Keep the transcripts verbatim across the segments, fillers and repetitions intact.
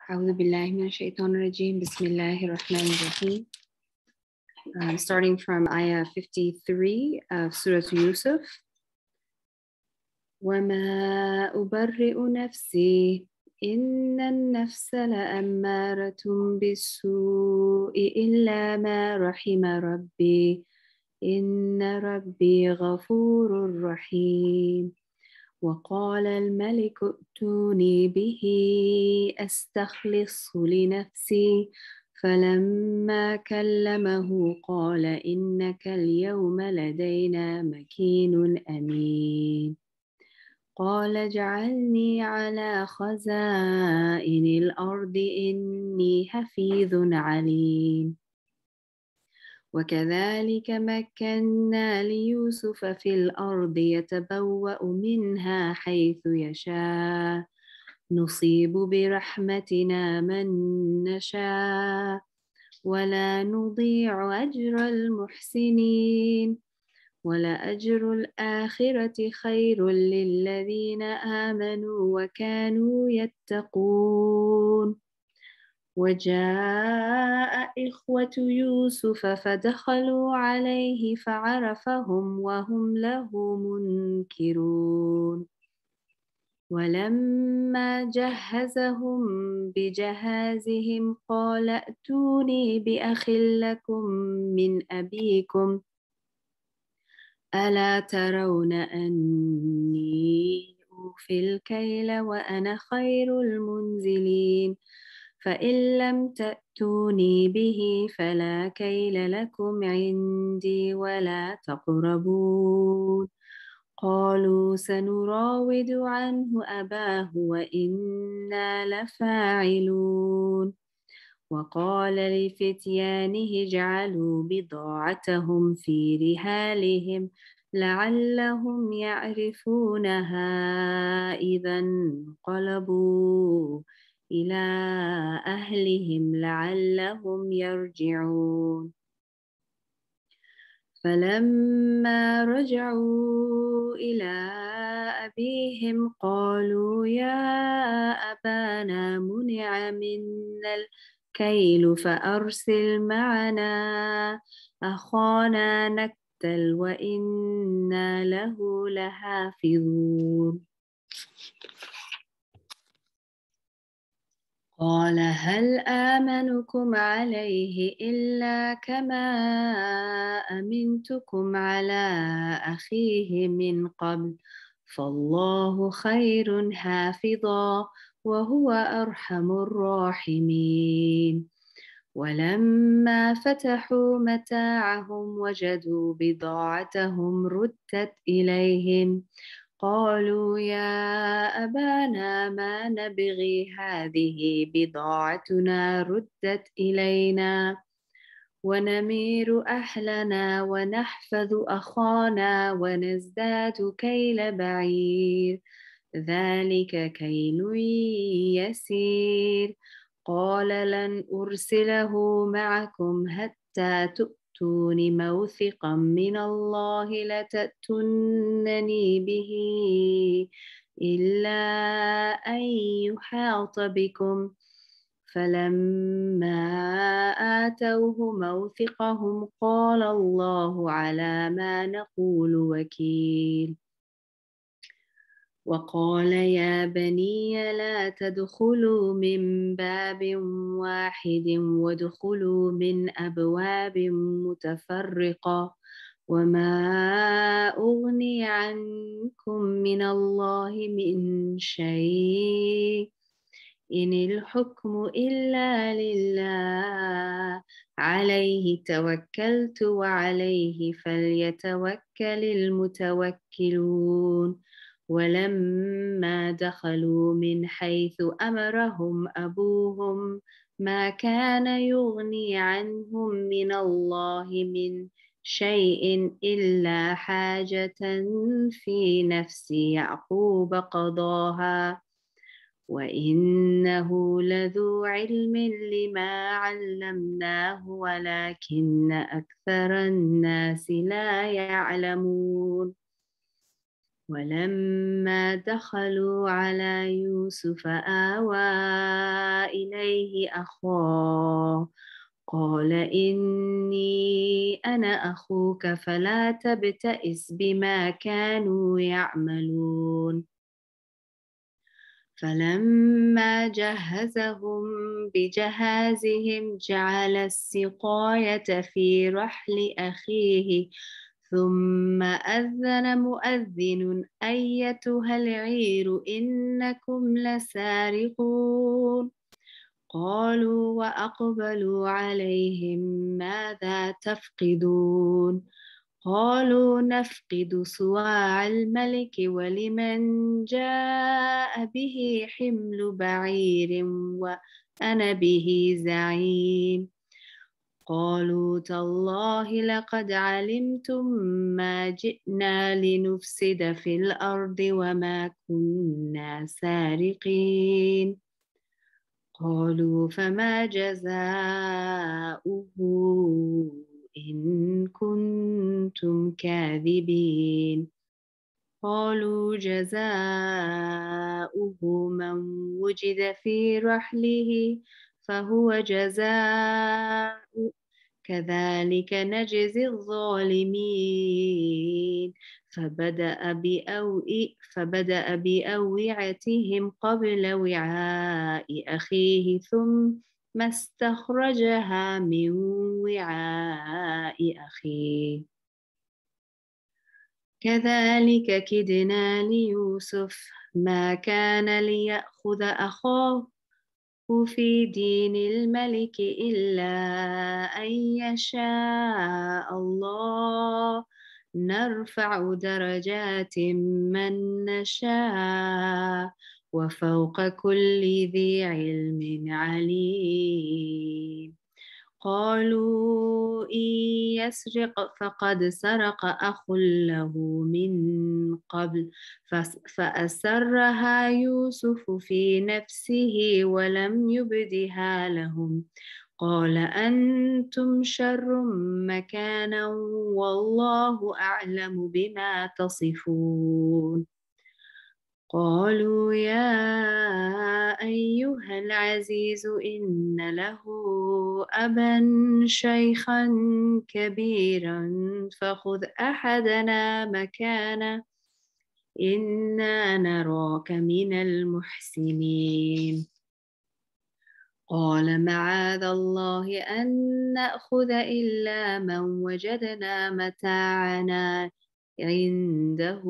أعوذ بالله من الشيطان الرجيم. بسم الله الرحمن الرحيم. Um, starting from ayah fifty-three of Surah Yusuf. وَمَا أُبَرِّئُ نَفْسِي إِنَّ النَّفْسَ لَأَمَّارَةٌ بِالسُّوءِ إِلَّا مَا رَحِمَ رَبِّي إِنَّ رَبِّي غَفُورٌ رَحِيمٌ. وقال الملك ائتوني به أستخلصه لنفسي فلما كلمه قال إنك اليوم لدينا مكين أمين. قال اجعلني على خزائن الأرض إني حفيظ عليم. وكذلك مكنا ليوسف في الأرض يتبوأ منها حيث يشاء نصيب برحمتنا من نشاء ولا نضيع أجر المحسنين ولأجر الآخرة خير للذين آمنوا وكانوا يتقون. وجاء إخوة يوسف فدخلوا عليه فعرفهم وهم له منكرون. ولما جهزهم بجهازهم قال ائتوني بأخ لكم من أبيكم ألا ترون أني أوفي الكيل وأنا خير المنزلين فإن لم تأتوني به فلا كيل لكم عندي ولا تقربون. قالوا سنراود عنه أباه وإنا لفاعلون. وقال لفتيانه اجعلوا بضاعتهم في رحالهم لعلهم يعرفونها إذا انقلبوا إلى أهلهم لعلهم يرجعون. فلما رجعوا إلى أبيهم قالوا يا أبانا منع منا الكيل فأرسل معنا أخانا نكتل وإنا له لحافظون. قال هل آمنكم عليه إلا كما أمنتكم على أخيه من قبل فالله خير حافظا وهو أرحم الراحمين. ولما فتحوا متاعهم وجدوا بضاعتهم ردت إليهم قالوا يا أبانا ما نبغي هذه بضاعتنا ردت إلينا ونمير أهلنا ونحفظ أخانا ونزداد كيل بعير ذلك كيل يسير. قال لن أرسله معكم حتى تؤتون موثقا من الله لتأتونني به إلا أن يحاط بكم. فلما آتوه موثقهم قال الله على ما نقول وكيل. وقال يا بني لا تدخلوا من باب واحد وادخلوا من أبواب متفرقة وما أغني عنكم من الله من شيء إن الحكم إلا لله عليه توكلت وعليه فليتوكل المتوكلون. ولما دخلوا من حيث أمرهم أبوهم ما كان يغني عنهم من الله من شيء إلا حاجة في نفس يعقوب قضاها وإنه لذو علم لما علمناه ولكن أكثر الناس لا يعلمون. ولما دخلوا على يوسف آوى إليه إليه أخاه قال إني أنا أخوك فلا تبتئس بما كانوا يعملون. فلما جهزهم بجهازهم جعل السقاية في رحل أخيه ثم أذن مؤذن أيتها العير إنكم لسارقون. قالوا وأقبلوا عليهم ماذا تفقدون؟ قالوا نفقد صواع الملك ولمن جاء به حمل بعير وأنا به زعيم. قالوا تالله لقد علمتم ما جئنا لنفسد في الأرض وما كنا سارقين. قالوا فما جزاؤه إن كنتم كاذبين؟ قالوا جزاؤه من وجد في رحله فهو جزاء كذلك نجزي الظالمين. فبدأ بأوئ فبدأ بأوعيتهم قبل وعاء أخيه ثم استخرجها من وعاء أخيه كذلك كدنا ليوسف ما كان ليأخذ أخاه في دين الملك إلا أن يشاء الله نرفع درجات من نشاء وفوق كل ذي علم عليم. قالوا إن يسرق فقد سرق أخ له من قبل فأسرها يوسف في نفسه ولم يبدها لهم قال أنتم شر مكانا والله أعلم بما تصفون. قالوا يا أيها العزيز إن له أبا شيخا كبيرا فخذ أحدنا مكانه إنا نراك من المحسنين. قال معاذ الله أن نأخذ إلا من وجدنا متاعنا عنده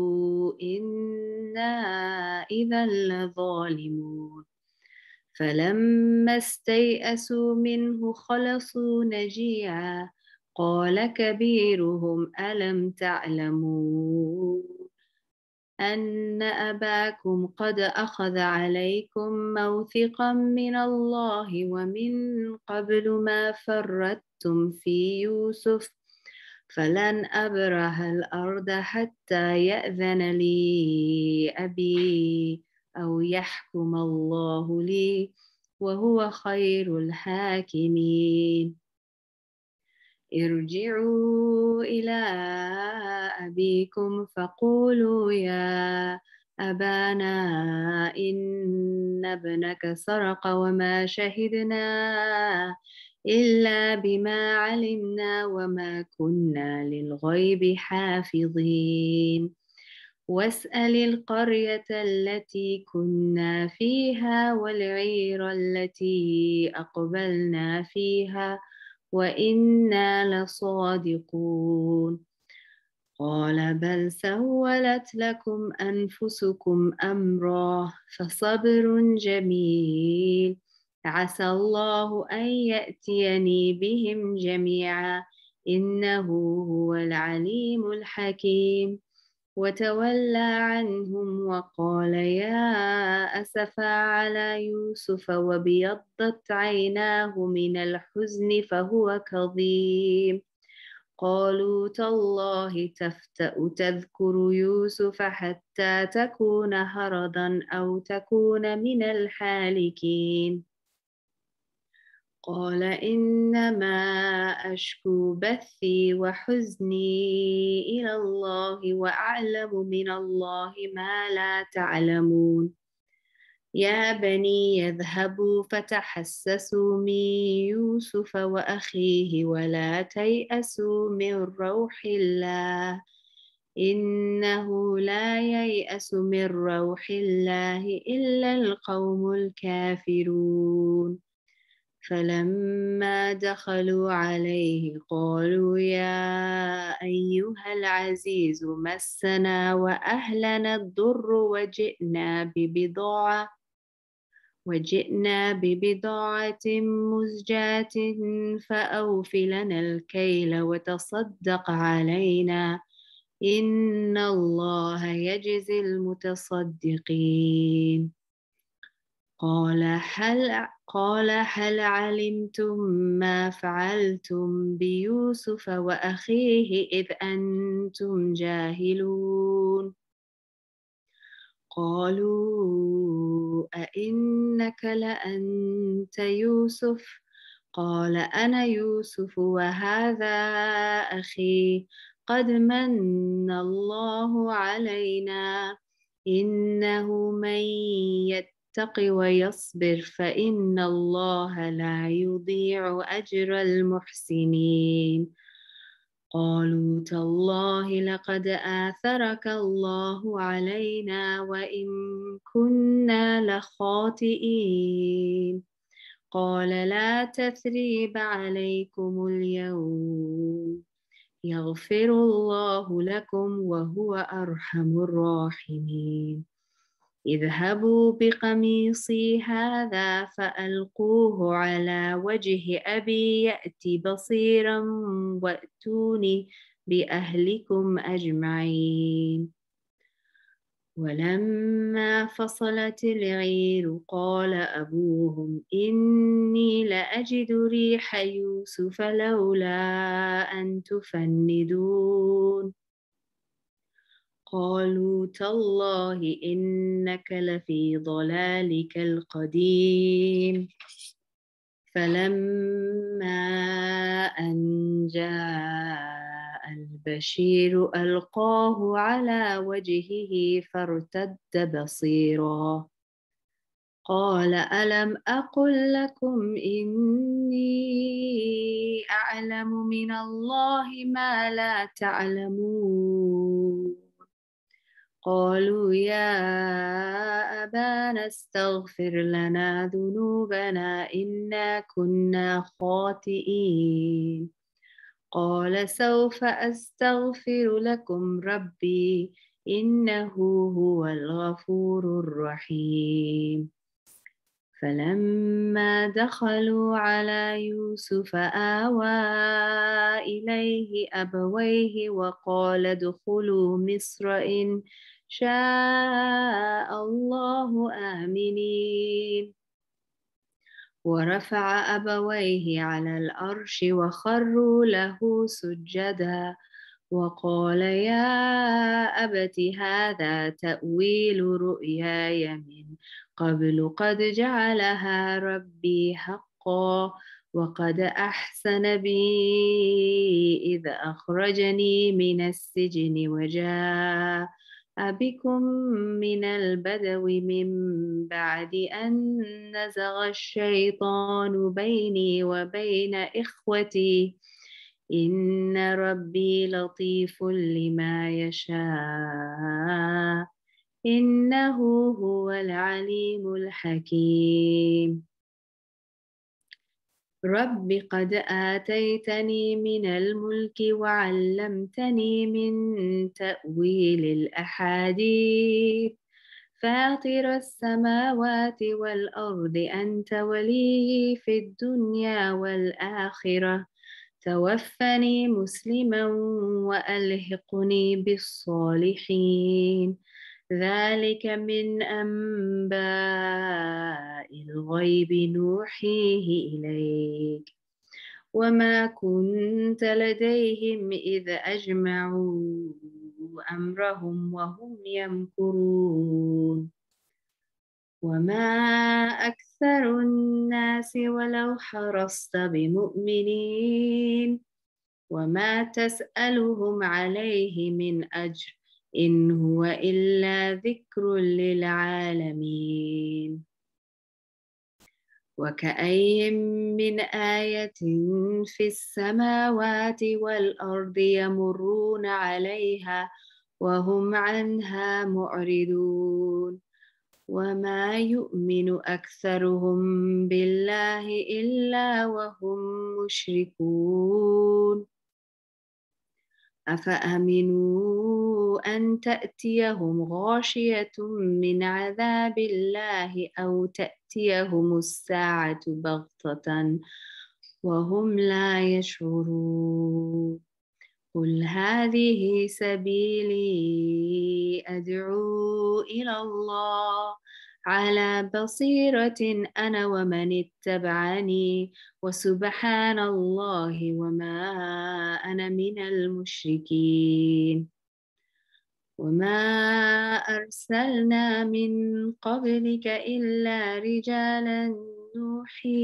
إنا إذا لظالمون. فلما استيئسوا منه خلصوا نجيعا قال كبيرهم ألم تعلموا أن أباكم قد أخذ عليكم موثقا من الله ومن قبل ما فرطتم في يوسف فلن أبرح الأرض حتى يأذن لي أبي أو يحكم الله لي وهو خير الحاكمين. ارجعوا إلى أبيكم فقولوا يا أبانا إن ابنك سرق وما شهدنا إلا بما علمنا وما كنا للغيب حافظين. واسأل القرية التي كنا فيها والعير التي أقبلنا فيها وإنا لصادقون. قال بل سولت لكم أنفسكم أمرا فصبر جميل عسى الله أن يأتيني بهم جميعا إنه هو العليم الحكيم. وتولى عنهم وقال يا أسفا على يوسف وابيضت عيناه من الحزن فهو كظيم. قالوا تالله تفتأ تذكر يوسف حتى تكون هرضا أو تكون من الحالكين. قال إنما أشكو بثي وحزني إلى الله وأعلم من الله ما لا تعلمون. يا بني يذهبوا فتحسسوا من يوسف وأخيه ولا تيأسوا من روح الله إنه لا ييأس من روح الله إلا القوم الكافرون فلما دخلوا عليه قالوا يا أيها العزيز مسنا وأهلنا الضر وجئنا ببضاعة وجئنا ببضاعة مزجاة فأوف لنا الكيل وتصدق علينا إن الله يجزي المتصدقين قال هل قال هل علمتم ما فعلتم بيوسف وأخيه إذ أنتم جاهلون قالوا أئنك لأنت يوسف قال أنا يوسف وهذا أخي قد من الله علينا إنه من يتق ويصبر فإن الله لا يضيع أجر المحسنين قالوا تالله لقد آثرك الله علينا وإن كنا لخاطئين قال لا تثريب عليكم اليوم يغفر الله لكم وهو أرحم الراحمين اذهبوا بقميصي هذا فألقوه على وجه أبي يأت بصيرا وأتوني بأهلكم أجمعين ولما فصلت العير قال أبوهم إني لأجد ريح يوسف لولا أن تفندون قالوا تالله إنك لفي ضلالك القديم فلما أن جاء البشير ألقاه على وجهه فارتد بصيرا قال ألم أقل لكم إني أعلم من الله ما لا تعلمون قالوا يا أبانا استغفر لنا ذنوبنا إنا كنا خاطئين قال سوف أستغفر لكم ربي إنه هو الغفور الرحيم فلما دخلوا على يوسف آوى إليه أبويه وقال ادخلوا مصر إن شاء الله آمنين ورفع أبويه على العرش وخروا له سجدا وقال يا أبت هذا تأويل رؤياي من قبل قد جعلها ربي حقا وقد أحسن بي إذ أخرجني من السجن وجاء بكم من البدو من بعد أن نزغ الشيطان بيني وبين إخوتي إن ربي لطيف لما يشاء إنه هو العليم الحكيم رب قد آتيتني من الملك وعلمتني من تأويل الأحاديث فاطر السماوات والأرض أنت ولي في الدنيا والآخرة توفني مسلما وألحقني بالصالحين ذلك من أنباء الغيب نوحيه إليك وما كنت لديهم إذ أجمعوا أمرهم وهم يمكرون وما أكثر الناس ولو حرصت بمؤمنين وما تسألهم عليه من أجر إن هو إلا ذكر للعالمين وكأي من آية في السماوات والأرض يمرون عليها وهم عنها معرضون وما يؤمن أكثرهم بالله إلا وهم مشركون أفأمنوا أن تأتيهم غاشية من عذاب الله أو تأتيهم الساعة بغتة وهم لا يشعرون قل هذه سبيلي أدعو إلى الله على بصيرة أنا ومن اتبعني وسبحان الله وما أنا من المشركين وما أرسلنا من قبلك إلا رجالا نوحي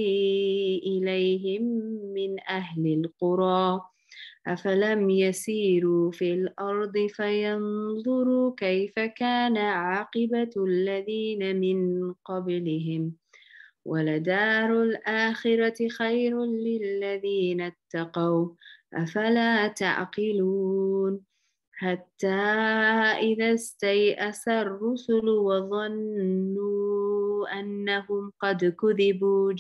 إليهم من أهل القرى أفلم يسيروا في الأرض فينظروا كيف كان عاقبة الذين من قبلهم ولدار الآخرة خير للذين اتقوا أفلا تعقلون حتى إذا استيأس الرسل وظنوا أنهم قد كذبوا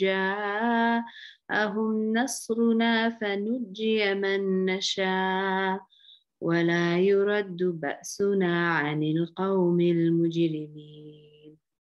جاءهم نصرنا فنجي من نشاء ولا يرد بأسنا عن القوم المجرمين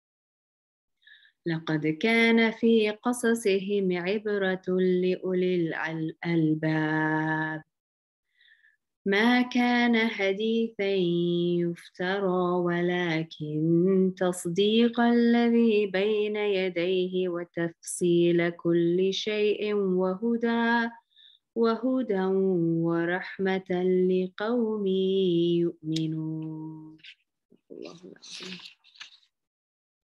لقد كان في قصصهم عبرة لأولي الألباب ما كان حديثا يفترى ولكن تصديق الذي بين يديه وتفصيل كل شيء وهدى وهدى ورحمة لقوم يؤمنون. الله العظيم.